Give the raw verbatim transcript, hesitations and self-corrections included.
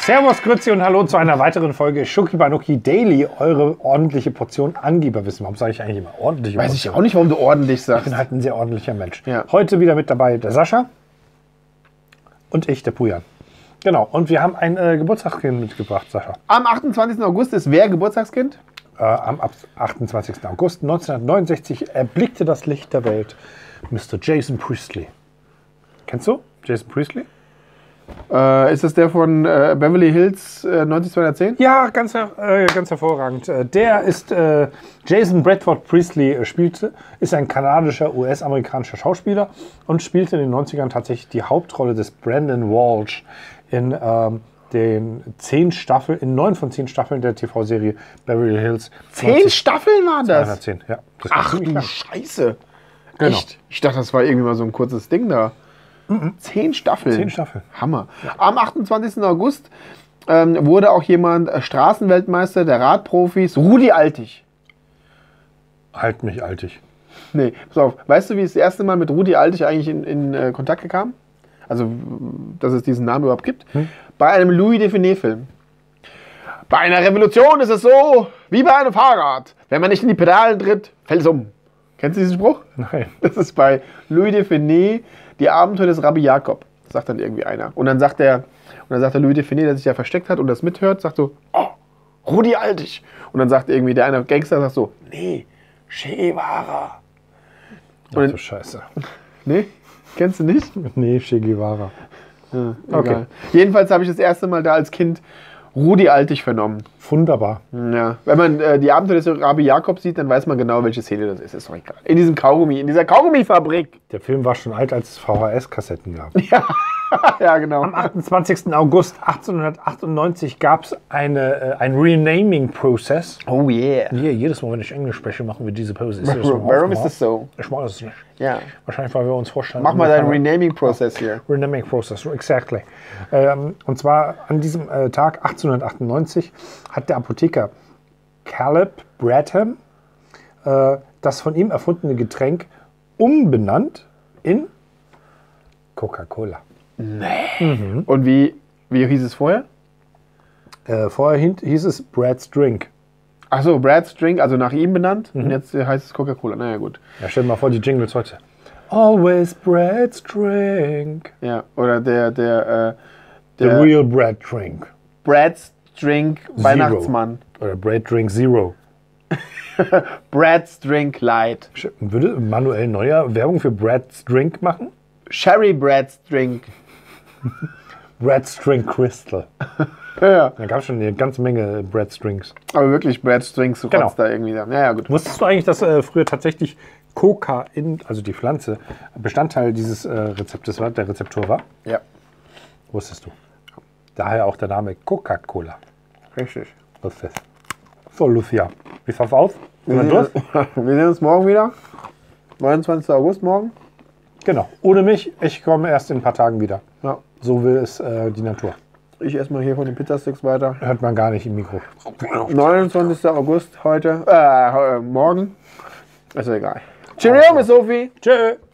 Servus, Grüezi und Hallo zu einer weiteren Folge Schucki Banucki Daily, eure ordentliche Portion Angeberwissen. Warum sage ich eigentlich immer ordentliche Weiß Portion? ich auch nicht, warum du ordentlich Ich sagst. bin halt ein sehr ordentlicher Mensch. Ja. Heute wieder mit dabei der Sascha und ich, der Pujan. Genau, und wir haben ein äh, Geburtstagskind mitgebracht, Sascha. Am achtundzwanzigsten August ist wer Geburtstagskind? Äh, am achtundzwanzigsten August neunzehnhundertneunundsechzig erblickte das Licht der Welt Mister Jason Priestley. Kennst du Jason Priestley? Äh, ist das der von äh, Beverly Hills äh, neunzig zweihundertzehn? Ja, ganz, äh, ganz hervorragend. Äh, Der ist äh, Jason Bradford Priestley, äh, spielte, ist ein kanadischer, U S-amerikanischer Schauspieler und spielte in den neunzigern tatsächlich die Hauptrolle des Brandon Walsh in ähm, den zehn Staffeln, in neun von zehn Staffeln der T V-Serie Beverly Hills. Zehn Staffeln waren das? zweihundertzehn, ja. Das war Ach ziemlich du lang. Scheiße. Genau. Echt? Ich dachte, das war irgendwie mal so ein kurzes Ding da. Zehn Staffeln. Zehn Staffeln. Hammer. Am achtundzwanzigsten August ähm, wurde auch jemand äh, Straßenweltmeister der Radprofis, Rudi Altig. Halt mich altig. Nee, pass auf. Weißt du, wie es das erste Mal mit Rudi Altig eigentlich in, in äh, Kontakt kam? Also, dass es diesen Namen überhaupt gibt? Hm? Bei einem Louis Define-Film. Bei einer Revolution ist es so, wie bei einem Fahrrad. Wenn man nicht in die Pedalen tritt, fällt es um. Kennst du diesen Spruch? Nein. Das ist bei Louis Define, die Abenteuer des Rabbi Jakob. Das sagt dann irgendwie einer. Und dann sagt der, und dann sagt der Louis Define, der sich ja versteckt hat und das mithört, sagt so, oh, Rudi Altig. Und dann sagt irgendwie der eine Gangster, sagt so, nee, Che Guevara. Ach du Scheiße. Nee, kennst du nicht? Nee, Che Guevara. Ja, Okay. egal. Jedenfalls habe ich das erste Mal da als Kind Rudi Altig vernommen. Wunderbar. Ja. Wenn man äh, die Abenteuer des Rabbi Jakob sieht, dann weiß man genau, welche Szene das ist. Ist doch egal. In diesem Kaugummi, in dieser Kaugummifabrik. Der Film war schon alt, als es V H S-Kassetten gab. Ja, genau. Am achtundzwanzigsten August achtzehnhundertachtundneunzig gab es eine, äh, ein Renaming-Prozess. Oh yeah. Hier, jedes Mal, wenn ich Englisch spreche, machen wir diese Pose. Ist dir das Warum mal warum ist aufgemacht? das so? Ich mache das nicht. Ja. Wahrscheinlich, weil wir uns vorstellen. Mach mal deinen ungefähr- Renaming-Prozess hier. Renaming Process, exactly. Ähm, und zwar an diesem äh, Tag achtzehnhundertachtundneunzig hat der Apotheker Caleb Bradham äh, das von ihm erfundene Getränk umbenannt in Coca-Cola. Und wie, wie hieß es vorher? Äh, vorher hin- hieß es Brad's Drink. Achso, Brad's Drink, also nach ihm benannt. Und jetzt äh, heißt es Coca-Cola. Naja, gut. Ja, stell dir mal vor, die Jingles heute. Always Brad's Drink. Ja, oder der, der, äh, The der real Brad Drink. Brad's Drink Weihnachtsmann. Oder Brad Drink Zero. Brad's Drink Light. Würde Manuel Neuer Werbung für Brad's Drink machen? Sherry Brad's Drink. Brad's Drink Crystal. Ja, Da gab es schon eine ganze Menge Brad's Drinks. aber wirklich Brad's Drinks rotzt Genau. da irgendwie da. Naja, gut. Wusstest du eigentlich, dass äh, früher tatsächlich Coca, in, also die Pflanze, Bestandteil dieses äh, Rezeptes war, der Rezeptur war? Ja, Wusstest du. Daher auch der Name Coca-Cola. richtig. Was ist das? So, Lucia, wie schaut's aus? Sind wir Wir durch? sehen, wir sehen uns morgen wieder. neunundzwanzigsten August morgen. Genau. Ohne mich, ich komme erst in ein paar Tagen wieder. Ja. So will es äh, die Natur. Ich esse mal hier von den Pizzasticks weiter. Hört man gar nicht im Mikro. neunundzwanzigsten August heute. Äh, morgen. Ist egal. Cheerio, Miss Sophie. Tschö.